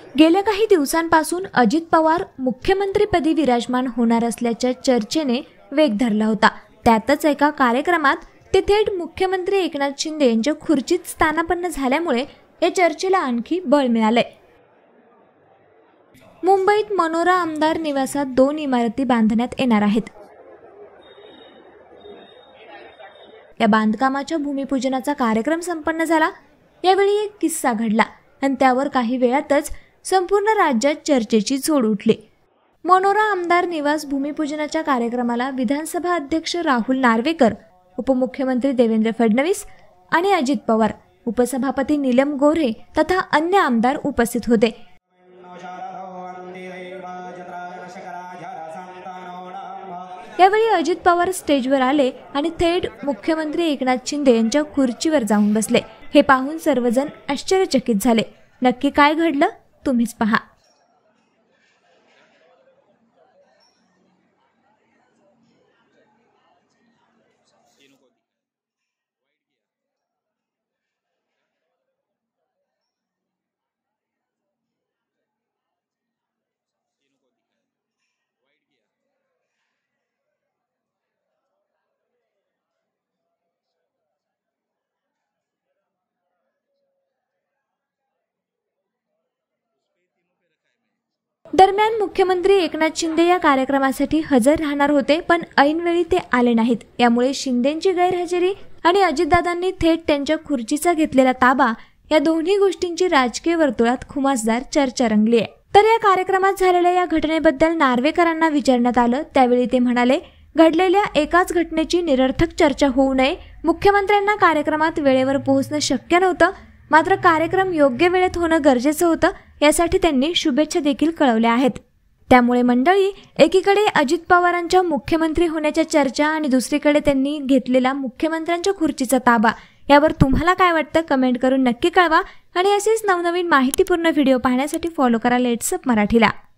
गेल्या काही दिवसांपासून अजित पवार मुख्यमंत्रीपदी विराजमान होणार असल्याच्या चर्चेने वेग धरला होता। त्यातच एका कार्यक्रमात ते थेट मुख्यमंत्री एकनाथ शिंदे यांच्या खुर्चीत स्थानापन्न झाल्यामुळे या चर्चेला आणखी बळ मिळाले। मुंबईत मनोरा आमदार निवासात 2 इमारती बांधण्यात येणार आहेत। या बांधकामाच्या भूमिपूजनाचा कार्यक्रम संपन्न झाला। यावेळी एक किस्सा घडला आणि त्यावर काही वेळातच संपूर्ण राज्यात चर्चेची झोड उठली। मनोरा आमदार निवास भूमिपूजनाच्या कार्यक्रमाला विधानसभा अध्यक्ष राहुल नार्वेकर, उपमुख्यमंत्री देवेंद्र फडणवीस आणि अजित पवार, उपसभापती नीलम गोऱ्हे तथा अन्य आमदार उपस्थित होते। यावेळी अजित पवार स्टेजवर आले आणि थेट मुख्यमंत्री एकनाथ शिंदे यांच्या खुर्चीवर जाऊन बसले। हे पाहून सर्वजण आश्चर्यचकित झाले। नक्की काय घडलं तुम्हीच पहा। दरम्यान मुख्यमंत्री एकनाथ शिंदे या कार्यक्रमासाठी हजर राहणार होते, पण ऐनवेळी ते आले नाहीत। यामुळे शिंदेंची गैरहजेरी आणि अजितदादांनी थेट त्यांच्या खुर्चीचा घेतलेला ताबा या दोन्ही गोष्टींची राजकीय वर्तुळात खुमासदार चर्चा रंगली आहे। तर या कार्यक्रमात झालेल्या या घटनेबद्दल नार्वेकरांना विचारण्यात आलं। त्यावेळी ते म्हणाले, घडलेल्या एकाच घटनेची निरर्थक चर्चा होऊ नये। मुख्यमंत्र्यांना कार्यक्रमात वेळेवर पोहोचणं शक्य नव्हतं, मात्र कार्यक्रम योग्य वेळेत होणं गरजेचं होतं। यासाठी त्यांनी शुभेच्छा देखील कळवल्या आहेत। त्यामुळे मंडळी, एकीकडे अजित पवारांच्या मुख्यमंत्री होण्याच्या चर्चा आणि दुसरीकडे त्यांनी घेतलेला मुख्यमंत्र्यांच्या खुर्चीचा ताबा, यावर तुम्हाला काय वाटतं कमेंट करून नक्की कळवा। आणि असेच नवनवीन माहितीपूर्ण व्हिडिओ पाहण्यासाठी फॉलो करा लेट्स अप मराठीला।